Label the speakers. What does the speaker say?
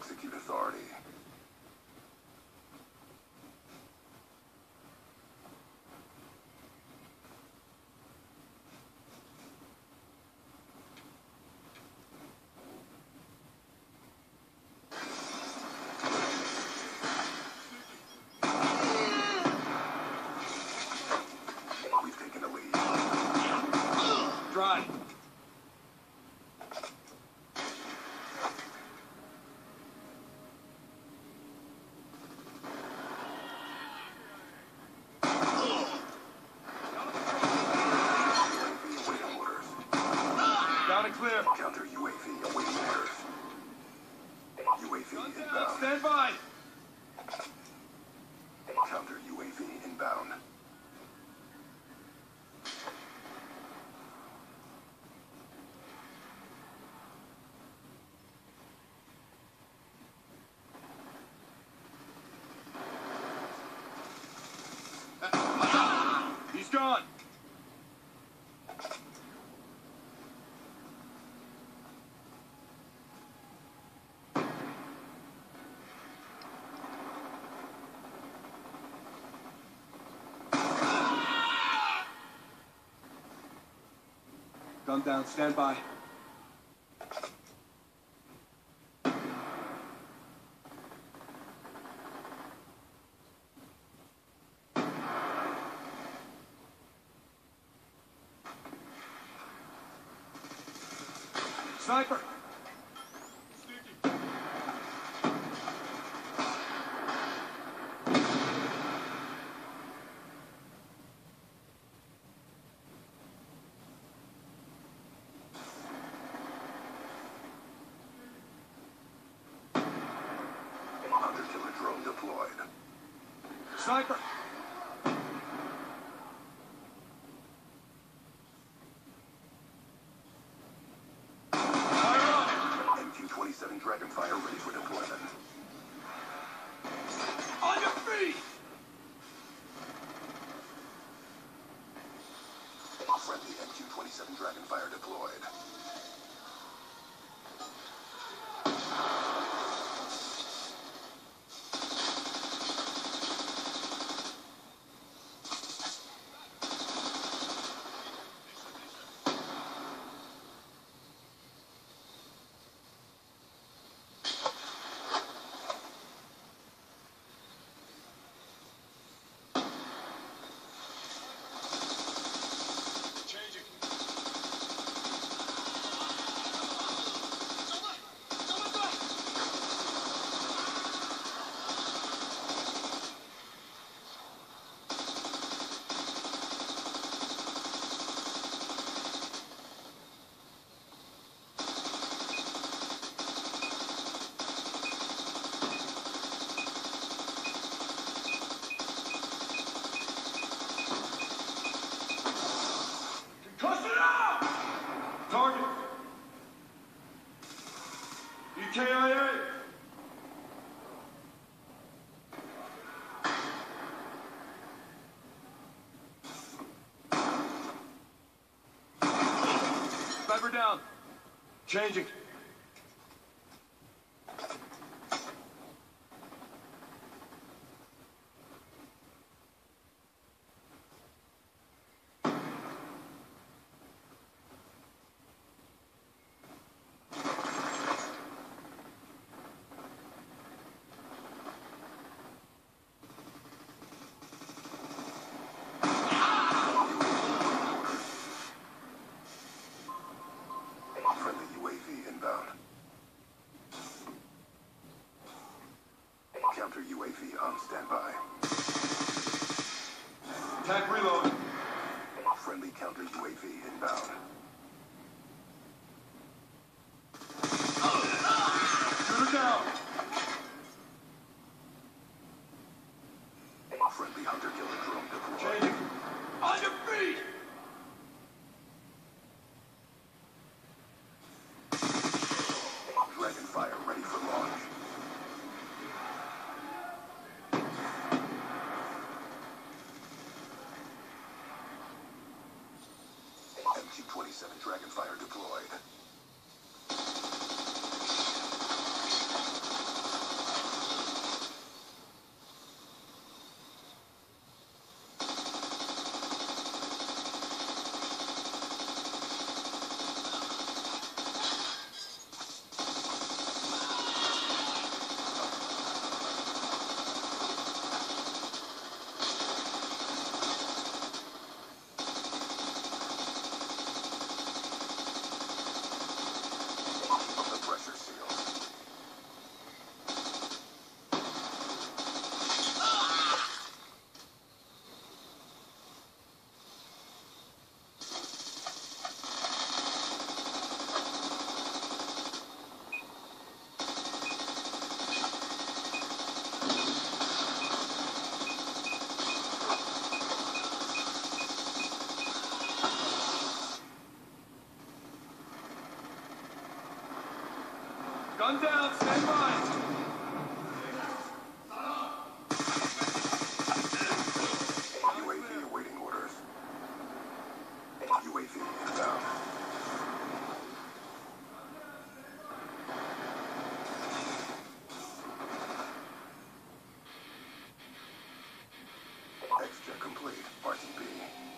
Speaker 1: execute authority. We've taken the lead.
Speaker 2: Dry. Clear.
Speaker 1: Counter UAV awaiting orders. UAV inbound.
Speaker 2: Stand by.
Speaker 1: Counter UAV inbound.
Speaker 2: He's gone. Gun down, stand by. Sniper!
Speaker 1: Hunter-killer drone deployed.
Speaker 2: Sniper!
Speaker 1: S12 Dragonfire ready for deployment.
Speaker 2: On your feet!
Speaker 1: Friendly MQ-27 Dragonfire deployed.
Speaker 2: Target! EKIA! Sniper down. Changing.
Speaker 1: Friendly UAV inbound. Counter UAV on standby.
Speaker 2: Attack reload.
Speaker 1: Friendly counter UAV inbound.
Speaker 2: Shooter down.
Speaker 1: Friendly hunter-killer drone deployed.
Speaker 2: Changing. On your feet!
Speaker 1: Dragonfire ready for launch. MQ-27 Dragonfire deployed.
Speaker 2: Gun down, stand by.
Speaker 1: UAV awaiting orders. UAV inbound. X-check complete. RTB.